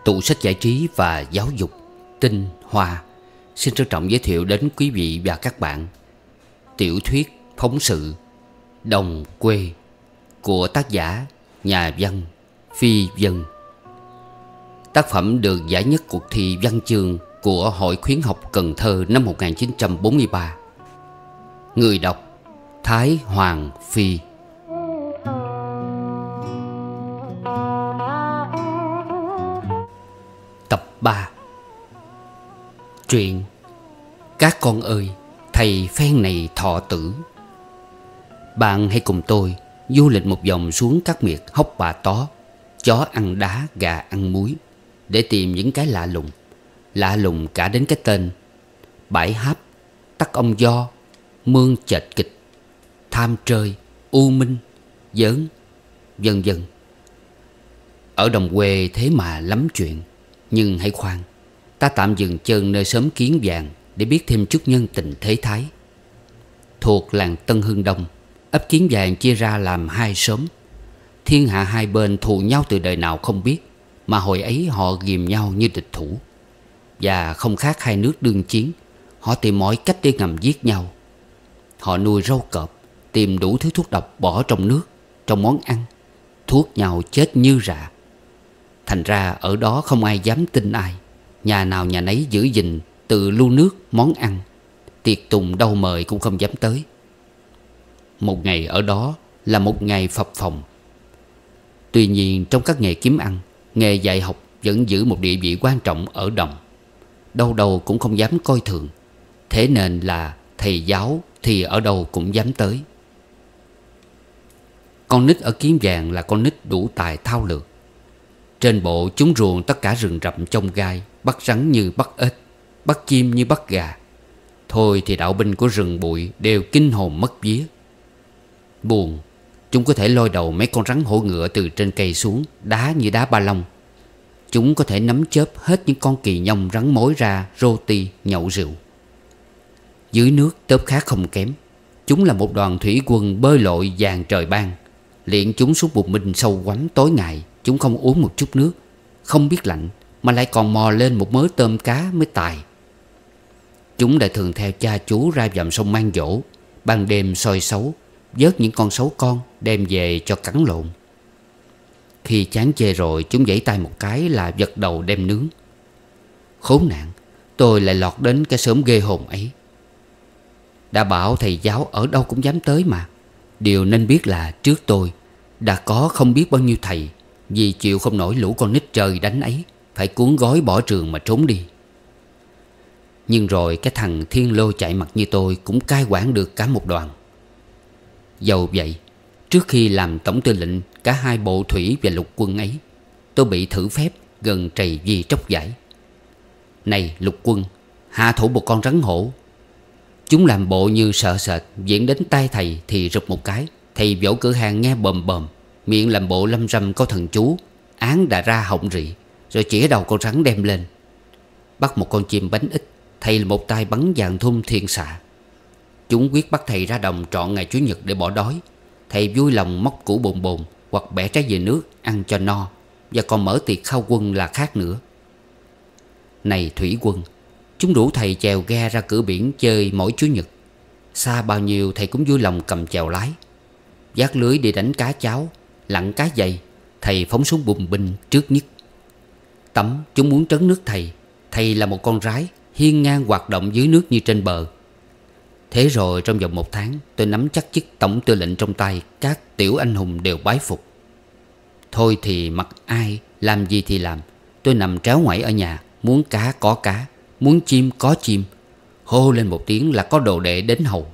Tủ sách giải trí và giáo dục Tinh Hoa xin trân trọng giới thiệu đến quý vị và các bạn tiểu thuyết phóng sự Đồng Quê của tác giả nhà văn Phi Vân. Tác phẩm được giải nhất cuộc thi văn chương của Hội Khuyến học Cần Thơ năm 1943. Người đọc Thái Hoàng Phi. Tập 3. Truyện Các con ơi, thầy phen này thọ tử. Bạn hãy cùng tôi du lịch một vòng xuống các miệt Hốc Bà Tó, chó ăn đá, gà ăn muối, để tìm những cái lạ lùng cả đến cái tên Bãi Háp, Tắc Ông Do, Mương Chệch Kịch, Tham Trơi, U Minh, Giớn, vân vân. Ở đồng quê thế mà lắm chuyện. Nhưng hãy khoan, ta tạm dừng chân nơi xóm Kiến Vàng để biết thêm chút nhân tình thế thái. Thuộc làng Tân Hưng Đông, ấp Kiến Vàng chia ra làm hai xóm. Thiên hạ hai bên thù nhau từ đời nào không biết, mà hồi ấy họ ghìm nhau như địch thủ. Và không khác hai nước đương chiến, họ tìm mọi cách để ngầm giết nhau. Họ nuôi râu cọp, tìm đủ thứ thuốc độc bỏ trong nước, trong món ăn, thuốc nhau chết như rạ. Thành ra ở đó không ai dám tin ai, nhà nào nhà nấy giữ gìn từ lu nước, món ăn, tiệc tùng đâu mời cũng không dám tới. Một ngày ở đó là một ngày phập phồng. Tuy nhiên trong các nghề kiếm ăn, nghề dạy học vẫn giữ một địa vị quan trọng ở đồng. Đâu đâu cũng không dám coi thường. Thế nên là thầy giáo thì ở đâu cũng dám tới. Con nít ở Kiến Vàng là con nít đủ tài thao lược. Trên bộ chúng ruồng tất cả rừng rậm chông gai, bắt rắn như bắt ếch, bắt chim như bắt gà. Thôi thì đạo binh của rừng bụi đều kinh hồn mất vía. Buồn, chúng có thể lôi đầu mấy con rắn hổ ngựa từ trên cây xuống, đá như đá ba lông. Chúng có thể nắm chớp hết những con kỳ nhông rắn mối ra rô ti nhậu rượu. Dưới nước tớp khác không kém. Chúng là một đoàn thủy quân bơi lội vàng trời ban. Luyện chúng xuống bùn minh sâu quánh tối ngày. Chúng không uống một chút nước, không biết lạnh, mà lại còn mò lên một mớ tôm cá mới tài. Chúng lại thường theo cha chú ra dầm sông Mang Dỗ, ban đêm soi sấu, vớt những con sấu con đem về cho cắn lộn. Khi chán chê rồi, chúng vẫy tay một cái là vật đầu đem nướng. Khốn nạn, tôi lại lọt đến cái xóm ghê hồn ấy. Đã bảo thầy giáo ở đâu cũng dám tới mà. Điều nên biết là trước tôi đã có không biết bao nhiêu thầy vì chịu không nổi lũ con nít trời đánh ấy, phải cuốn gói bỏ trường mà trốn đi. Nhưng rồi cái thằng Thiên Lô chạy mặt như tôi cũng cai quản được cả một đoàn. Dầu vậy, trước khi làm tổng tư lệnh cả hai bộ thủy và lục quân ấy, tôi bị thử phép gần trầy vì tróc giải. Này lục quân, hạ thủ một con rắn hổ. Chúng làm bộ như sợ sệt, diễn đến tay thầy thì rụp một cái. Thầy vỗ cửa hàng nghe bầm bầm, miệng làm bộ lâm râm có thần chú, án đã ra họng rị, rồi chĩa đầu con rắn đem lên. Bắt một con chim bánh ít, thầy là một tay bắn vàng thun thiên xạ. Chúng quyết bắt thầy ra đồng trọn ngày Chủ nhật để bỏ đói. Thầy vui lòng móc củ bồn bồn hoặc bẻ trái dừa nước ăn cho no, và còn mở tiệc khao quân là khác nữa. Này thủy quân, chúng đủ thầy chèo ghe ra cửa biển chơi mỗi Chủ nhật. Xa bao nhiêu thầy cũng vui lòng cầm chèo lái. Vác lưới đi đánh cá cháo, lặn cá dày, thầy phóng xuống bùn binh trước nhất. Tắm chúng muốn trấn nước thầy. Thầy là một con rái hiên ngang hoạt động dưới nước như trên bờ. Thế rồi trong vòng một tháng, tôi nắm chắc chức tổng tư lệnh trong tay. Các tiểu anh hùng đều bái phục. Thôi thì mặc ai, làm gì thì làm. Tôi nằm tréo ngoảy ở nhà, muốn cá có cá, muốn chim có chim. Hô lên một tiếng là có đồ đệ đến hầu.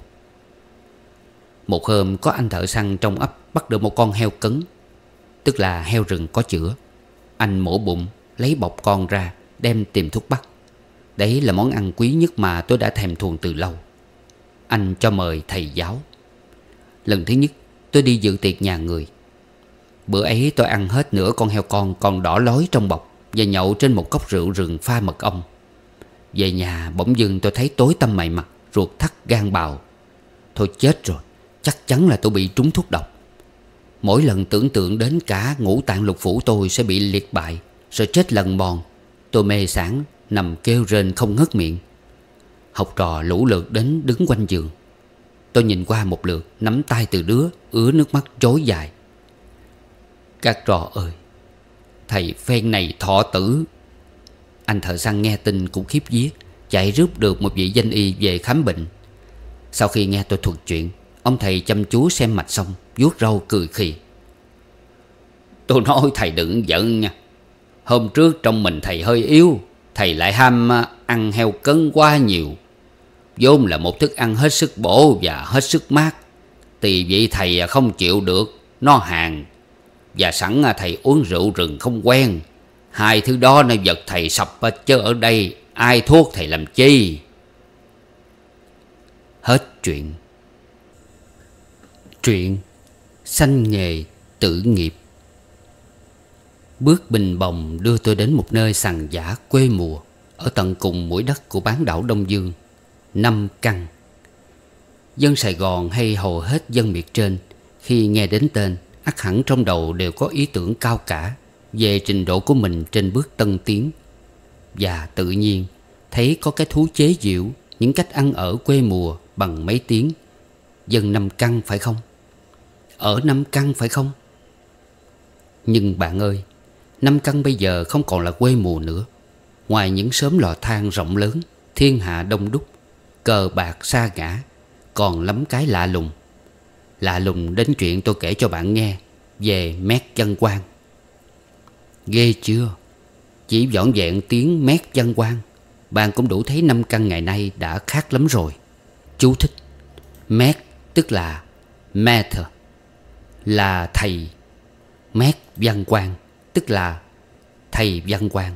Một hôm có anh thợ săn trong ấp bắt được một con heo cấn, tức là heo rừng có chữa. Anh mổ bụng, lấy bọc con ra, đem tìm thuốc bắc. Đấy là món ăn quý nhất mà tôi đã thèm thuồng từ lâu. Anh cho mời thầy giáo. Lần thứ nhất tôi đi dự tiệc nhà người. Bữa ấy tôi ăn hết nửa con heo con còn đỏ lói trong bọc, và nhậu trên một cốc rượu rừng pha mật ong. Về nhà bỗng dưng tôi thấy tối tăm mày mặt, ruột thắt gan bào. Thôi chết rồi, chắc chắn là tôi bị trúng thuốc độc. Mỗi lần tưởng tượng đến cả ngũ tạng lục phủ tôi sẽ bị liệt bại, Rồi chết lần mòn. Tôi mê sảng nằm kêu rên không ngớt miệng. Học trò lũ lượt đến đứng quanh giường. Tôi nhìn qua một lượt, nắm tay từ đứa, ứa nước mắt trối dài. Các trò ơi, thầy phen này thọ tử. Anh thợ săn nghe tin cũng khiếp vía, chạy rước được một vị danh y về khám bệnh. Sau khi nghe tôi thuật chuyện, ông thầy chăm chú xem mạch xong, vuốt râu cười khì. Tôi nói thầy đừng giận nha. Hôm trước trong mình thầy hơi yếu, thầy lại ham ăn heo cấn quá nhiều. vốn là một thức ăn hết sức bổ và hết sức mát. Vì vậy thầy không chịu được, nó hàn. Và sẵn thầy uống rượu rừng không quen. Hai thứ đó nó giật thầy sập, chứ ở đây ai thuốc thầy làm chi. Hết chuyện. Truyện Sanh nghề tử nghiệp. Bước bình bồng đưa tôi đến một nơi sằn dã quê mùa, ở tận cùng mũi đất của bán đảo Đông Dương, Năm Căn. Dân Sài Gòn hay hầu hết dân miệt trên, khi nghe đến tên, ắt hẳn trong đầu đều có ý tưởng cao cả về trình độ của mình trên bước tân tiến. Và tự nhiên thấy có cái thú chế giễu những cách ăn ở quê mùa bằng mấy tiếng. Dân Năm Căn phải không? Ở Năm Căn phải không? Nhưng bạn ơi, Năm Căn bây giờ không còn là quê mùa nữa. Ngoài những xóm lò than rộng lớn, thiên hạ đông đúc, cờ bạc sa ngã, còn lắm cái lạ lùng. Lạ lùng đến chuyện tôi kể cho bạn nghe về Mét Văn Quang. Ghê chưa? Chỉ vỏn vẹn tiếng Mét Văn Quang, bạn cũng đủ thấy Năm Căn ngày nay đã khác lắm rồi. Chú thích: Mét tức là matter, là thầy. Mét Văn Quang tức là thầy Văn Quang.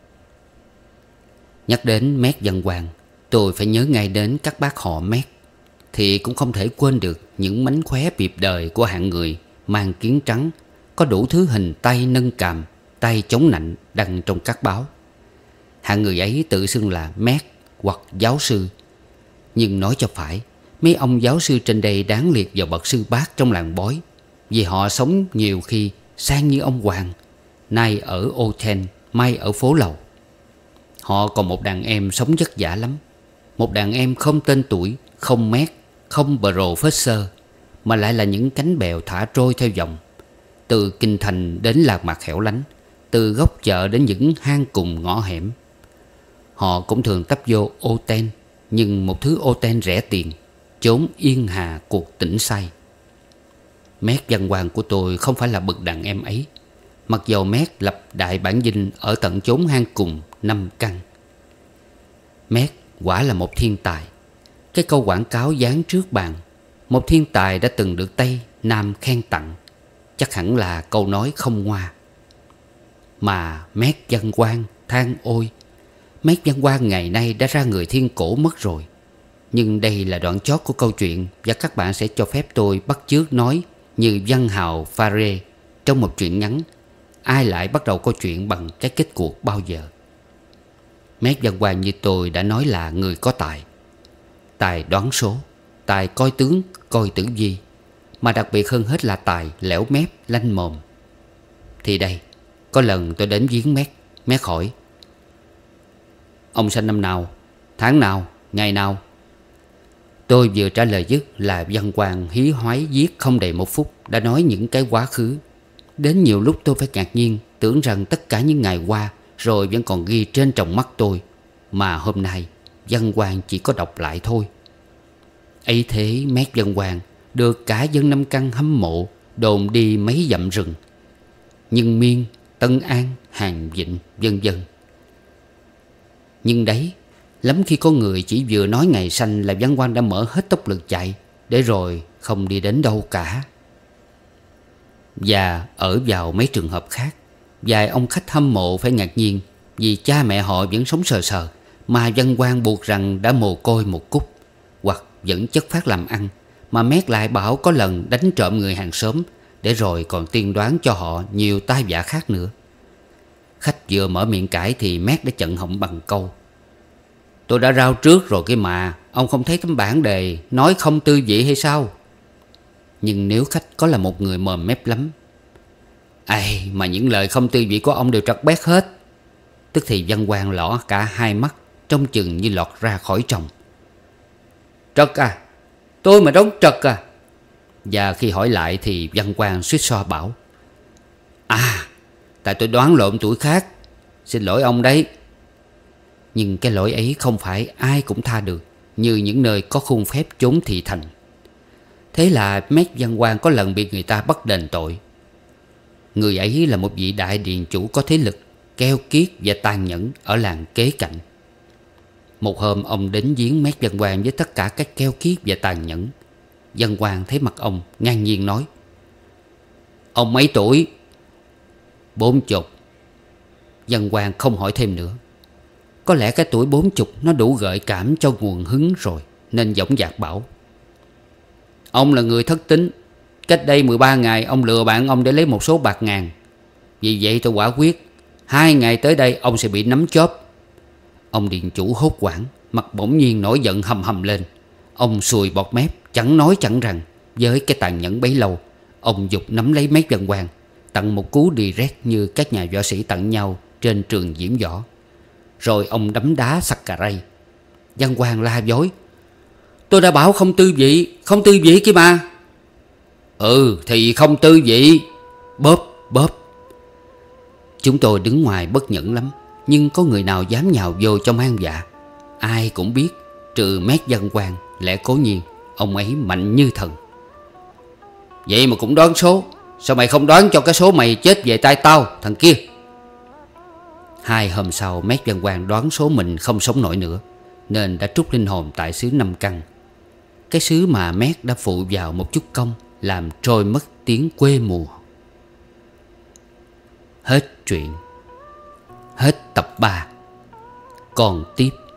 Nhắc đến Mét Văn Quang, tôi phải nhớ ngay đến các bác họ Mét. Thì cũng không thể quên được những mánh khóe biệt đời của hạng người mang kiến trắng, có đủ thứ hình tay nâng càm, tay chống nạnh đăng trong các báo. Hạng người ấy tự xưng là Mét hoặc giáo sư. Nhưng nói cho phải, mấy ông giáo sư trên đây đáng liệt vào bậc sư bác trong làng bói, vì họ sống nhiều khi sang như ông Hoàng, nay ở ô ten, mai ở phố lầu. Họ còn một đàn em sống vất vả lắm. Một đàn em không tên tuổi, không Mét, không professor, mà lại là những cánh bèo thả trôi theo dòng. Từ kinh thành đến lạc mạc hẻo lánh, từ góc chợ đến những hang cùng ngõ hẻm. Họ cũng thường tấp vô ô ten, nhưng một thứ ô ten rẻ tiền, chốn yên hà cuộc tỉnh say. Mét Văn Quang của tôi không phải là bậc đàn em ấy, mặc dầu Mét lập đại bản dinh ở tận chốn hang cùng Năm Căn. Mét quả là một thiên tài. Cái câu quảng cáo dán trước bàn, một thiên tài đã từng được Tây Nam khen tặng, chắc hẳn là câu nói không ngoa. Mà Mét Văn Quang, than ôi, Mét Văn Quang ngày nay đã ra người thiên cổ mất rồi. Nhưng đây là đoạn chót của câu chuyện, và các bạn sẽ cho phép tôi bắt chước nói như văn hào Phare trong một truyện ngắn: ai lại bắt đầu câu chuyện bằng cái kết cuộc bao giờ. Mét Văn Quang như tôi đã nói là người có tài. Tài đoán số, tài coi tướng, coi tử vi, mà đặc biệt hơn hết là tài lẻo mép, lanh mồm. Thì đây, có lần tôi đến viếng Mét. Mét hỏi: ông sinh năm nào, tháng nào, ngày nào? Tôi vừa trả lời dứt là Văn Quang hí hoáy viết không đầy một phút đã nói những cái quá khứ. Đến nhiều lúc tôi phải ngạc nhiên, tưởng rằng tất cả những ngày qua rồi vẫn còn ghi trên tròng mắt tôi, mà hôm nay Văn Quang chỉ có đọc lại thôi. Ấy thế Mét Văn Quang được cả dân Năm Căn hâm mộ, đồn đi mấy dặm rừng, Nhân Miên, Tân An, Hàng Vịnh, vân vân. Nhưng đấy, lắm khi có người chỉ vừa nói ngày sanh là Văn Quang đã mở hết tốc lực chạy, để rồi không đi đến đâu cả. Và ở vào mấy trường hợp khác, vài ông khách hâm mộ phải ngạc nhiên vì cha mẹ họ vẫn sống sờ sờ, mà Văn Quang buộc rằng đã mồ côi một cúc, hoặc vẫn chất phát làm ăn, mà Mét lại bảo có lần đánh trộm người hàng xóm, để rồi còn tiên đoán cho họ nhiều tai vạ khác nữa. Khách vừa mở miệng cãi thì Mét đã chặn họng bằng câu: tôi đã rao trước rồi kia mà, ông không thấy tấm bảng đề nói không tư vị hay sao? Nhưng nếu khách có là một người mồm mép lắm, Ai mà những lời không tư vị của ông đều trật bét hết. Tức thì Văn Quang lỏ cả hai mắt, trông chừng như lọt ra khỏi tròng. Trật à? Tôi mà đón trật à? Và khi hỏi lại thì Văn Quang suýt xoa bảo: À, tại tôi đoán lộn tuổi khác. Xin lỗi ông đấy. Nhưng cái lỗi ấy không phải ai cũng tha được, như những nơi có khuôn phép chốn thị thành. Thế là Mét Văn Quang có lần bị người ta bắt đền tội. Người ấy là một vị đại điền chủ có thế lực, keo kiết và tàn nhẫn ở làng kế cạnh. Một hôm ông đến viếng Mét Văn Quang với tất cả các keo kiết và tàn nhẫn. Văn Quang thấy mặt ông, ngang nhiên nói: Ông mấy tuổi? 40. Văn Quang không hỏi thêm nữa. Có lẽ cái tuổi 40 nó đủ gợi cảm cho nguồn hứng rồi, nên dõng dạc bảo: Ông là người thất tín. Cách đây 13 ngày ông lừa bạn ông để lấy một số bạc ngàn. Vì vậy tôi quả quyết 2 ngày tới đây ông sẽ bị nắm chóp. Ông điền chủ hốt hoảng, mặt bỗng nhiên nổi giận hầm hầm lên. Ông sùi bọt mép, chẳng nói chẳng rằng. Với cái tàn nhẫn bấy lâu, ông giục nắm lấy Mét Văn Quang, tặng một cú direct như các nhà võ sĩ tặng nhau trên trường diễm võ. Rồi ông đấm đá sặc cà rây. Văn Quang la dối: Tôi đã bảo không tư vị, không tư vị kia mà. Ừ thì không tư vị. Bóp bóp. Chúng tôi đứng ngoài bất nhẫn lắm, nhưng có người nào dám nhào vô trong hang dạ. Ai cũng biết, trừ Mét Văn Quang, lẽ cố nhiên ông ấy mạnh như thần. Vậy mà cũng đoán số. Sao mày không đoán cho cái số mày chết về tay tao, thằng kia? 2 hôm sau, Mét Văn Quang đoán số mình không sống nổi nữa, nên đã trút linh hồn tại xứ Năm Căn. Cái xứ mà Mét đã phụ vào một chút công, làm trôi mất tiếng quê mùa. Hết truyện. Hết tập 3. Còn tiếp.